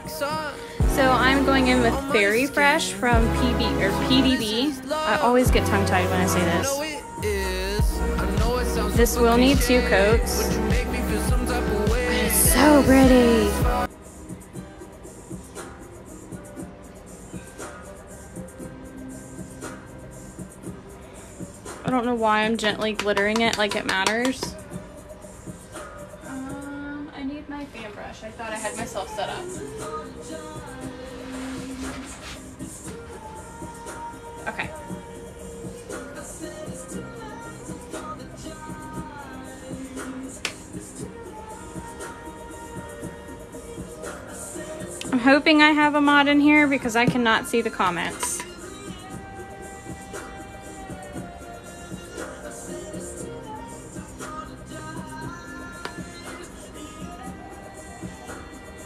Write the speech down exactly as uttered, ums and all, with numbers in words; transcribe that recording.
So I'm going in with Fairy Fresh from P B or P D B. I always get tongue-tied when I say this. This will need two coats. It's so pretty. I don't know why I'm gently glittering it like it matters. Um, I need my fan brush. I thought I had myself set up. Okay. I'm hoping I have a mod in here because I cannot see the comments.